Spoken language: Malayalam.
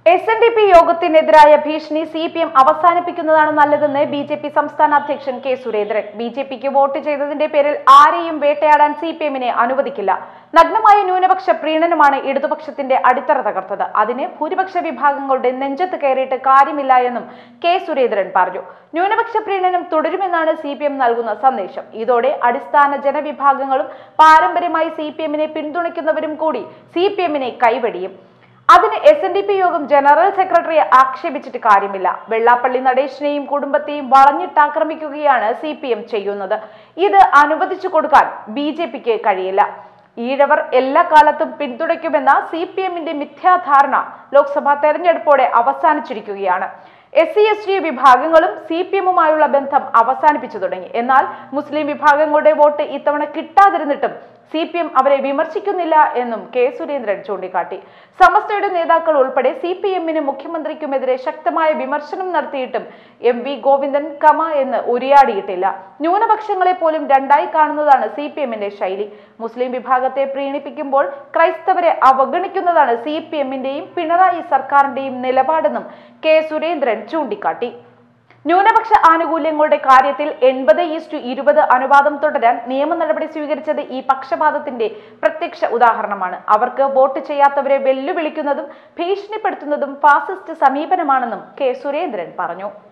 SNDP യോഗത്തിനെതിരായ ഭീഷണി CPM അവസാനിപ്പിക്കുന്നതാണ് നല്ലതെന്ന് BJP സംസ്ഥാന അധ്യക്ഷൻ കെ സുരേന്ദ്രൻ. BJPക്ക് വോട്ട് ചെയ്തതിന്റെ പേരിൽ ആരെയും വേട്ടയാടാൻ CPMനെ അനുവദിക്കില്ല. നഗ്നമായ ന്യൂനപക്ഷ പ്രീണനമാണ് ഇടതുപക്ഷത്തിന്റെ അടിത്തറ തകർത്തത്. അതിന് ഭൂരിപക്ഷ വിഭാഗങ്ങളുടെ നെഞ്ചത്ത് കയറിയിട്ട് കാര്യമില്ല എന്നും കെ സുരേന്ദ്രൻ പറഞ്ഞു. ന്യൂനപക്ഷ പ്രീണനം തുടരുമെന്നാണ് CPM നൽകുന്ന സന്ദേശം. ഇതോടെ അടിസ്ഥാന ജനവിഭാഗങ്ങളും പാരമ്പര്യമായി CPMനെ പിന്തുണയ്ക്കുന്നവരും കൂടി CPMനെ കൈവെടിയും. അതിന് SNDP യോഗം ജനറൽ സെക്രട്ടറിയെ ആക്ഷേപിച്ചിട്ട് കാര്യമില്ല. വെള്ളാപ്പള്ളി നടേശനെയും കുടുംബത്തെയും വളഞ്ഞിട്ടാക്രമിക്കുകയാണ് CPM ചെയ്യുന്നത്. ഇത് അനുവദിച്ചു കൊടുക്കാൻ BJPക്ക് കഴിയില്ല. ഈഴവർ എല്ലാ കാലത്തും പിന്തുണയ്ക്കുമെന്ന CPMന്റെ മിഥ്യാധാരണ ലോക്സഭാ തെരഞ്ഞെടുപ്പോടെ അവസാനിച്ചിരിക്കുകയാണ്. SC/ST വിഭാഗങ്ങളും CPMുമായുള്ള ബന്ധം അവസാനിപ്പിച്ചു തുടങ്ങി. എന്നാൽ മുസ്ലിം വിഭാഗങ്ങളുടെ വോട്ട് ഇത്തവണ കിട്ടാതിരുന്നിട്ടും CPM അവരെ വിമർശിക്കുന്നില്ല എന്നും കെ സുരേന്ദ്രൻ ചൂണ്ടിക്കാട്ടി. സമസ്തയുടെ നേതാക്കൾ ഉൾപ്പെടെ CPMനും മുഖ്യമന്ത്രിക്കുമെതിരെ ശക്തമായ വിമർശനം നടത്തിയിട്ടും MV ഗോവിന്ദൻ കമ എന്ന് ഉരിയാടിയിട്ടില്ല. ന്യൂനപക്ഷങ്ങളെ പോലും രണ്ടായി കാണുന്നതാണ് CPMന്റെ ശൈലി. മുസ്ലിം വിഭാഗത്തെ പ്രീണിപ്പിക്കുമ്പോൾ ക്രൈസ്തവരെ അവഗണിക്കുന്നതാണ് CPMന്റെയും പിണറായി സർക്കാരിന്റെയും നിലപാടെന്നും കെ സുരേന്ദ്രൻ ചൂണ്ടിക്കാട്ടി. ന്യൂനപക്ഷ ആനുകൂല്യങ്ങളുടെ കാര്യത്തിൽ 80:20 അനുപാതം തുടരാൻ നിയമ നടപടി സ്വീകരിച്ചത് ഈ പക്ഷപാതത്തിന്റെ പ്രത്യക്ഷ ഉദാഹരണമാണ്. അവർക്ക് വോട്ട് ചെയ്യാത്തവരെ വെല്ലുവിളിക്കുന്നതും ഭീഷണിപ്പെടുത്തുന്നതും ഫാസിസ്റ്റ് സമീപനമാണെന്നും കെ സുരേന്ദ്രൻ പറഞ്ഞു.